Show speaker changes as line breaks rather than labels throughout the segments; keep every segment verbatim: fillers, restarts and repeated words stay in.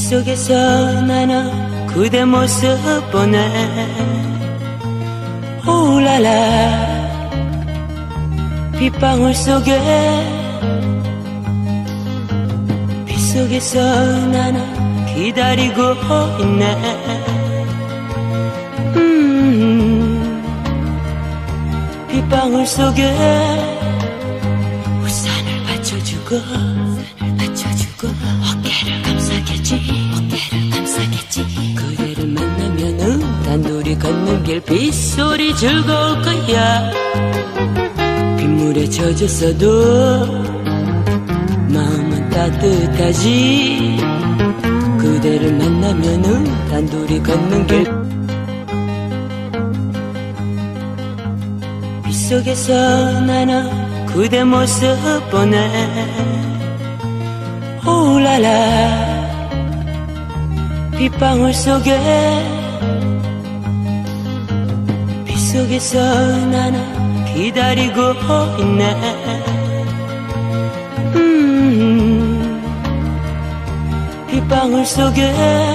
빗속에서 나는 그대 모습 보네. 오라라 빗방울 속에 빗속에서 나는 기다리고 있네. 음, 빗방울 속에 우산을 받쳐주고 받쳐주고 어깨를 감싸겠지 어깨를 감싸겠지. 그대를 만나면은 단둘이 걷는 길 빗소리 즐거울 거야. 빗물에 젖었어도 마음은 따뜻하지. 그대를 만나면은 단둘이 걷는 길 빗속에서 나는 그대 모습 보네. 오라라 빗방울 속에 빗속에서 나는 기다리고 있네. 음, 빗방울 속에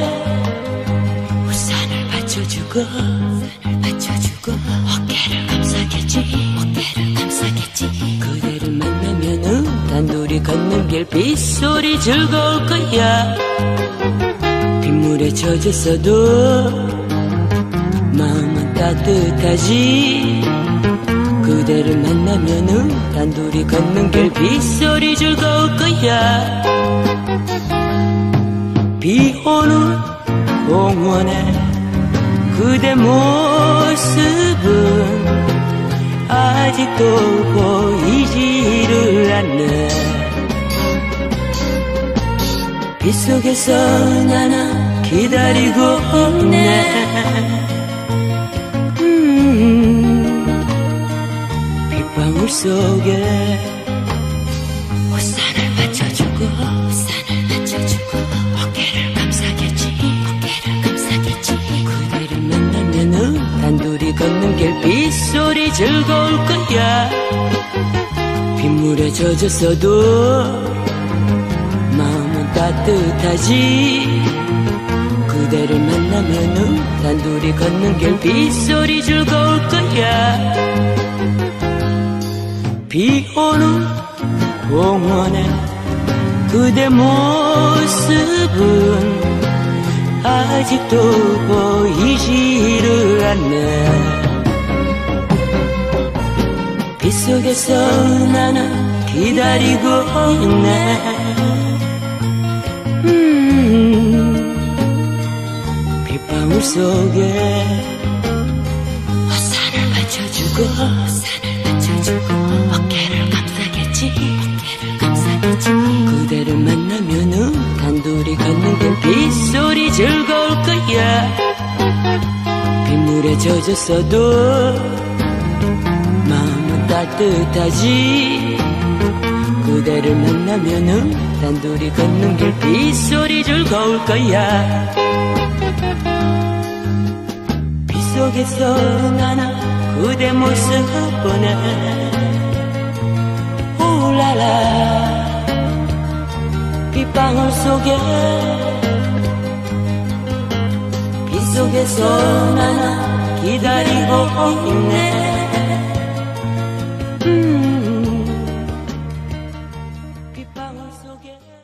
우산을 받쳐주고 우산을 받쳐주고 어깨를 감싸겠지 어깨를 감싸겠지. 그대를 만나면은 단둘이 걷는 길 빗소리 즐거울 거야. 빗물에 젖었어도 마음은 따뜻하지. 그대를 만나면은 단둘이 걷는 길 빗소리 즐거울 거야. 비 오는 공원에 그대 모습은 아직도 보이지를 않네. 빗속에서 나는 기다리고 있네. 음, 빗방울 속에 우산을 받쳐주고 우산을 받쳐주고 어깨를 감싸겠지 어깨를 감싸겠지. 그대를 만나면은 단둘이 걷는 길 빗소리 즐거울 거야. 빗물에 젖었어도 마음은 따뜻하지. 그대를 만나면은 단둘이 걷는 길 빗소리 즐거울 거야. 비 오는 공원에 그대 모습은 아직도 보이지를 않네. 빗속에서 나는 기다리고 있네. 음, 빗방울 속에 우산을 받쳐주고 우산을 받쳐주고 어깨를 감싸겠지 어깨를 감싸겠지. 그대를 만나면은 단둘이 걷는 길 빗소리 즐거울 거야. 빗물에 젖었어도 마음은 따뜻하지. 그대를 만나면은 단둘이 걷는 길 빗소리 즐거울 거야. 빗속에서 나는 그대 모습 보네. 오라라 빗방울 속에 빗속에서 나는 기다리고 있네. 음, 빗방울 속에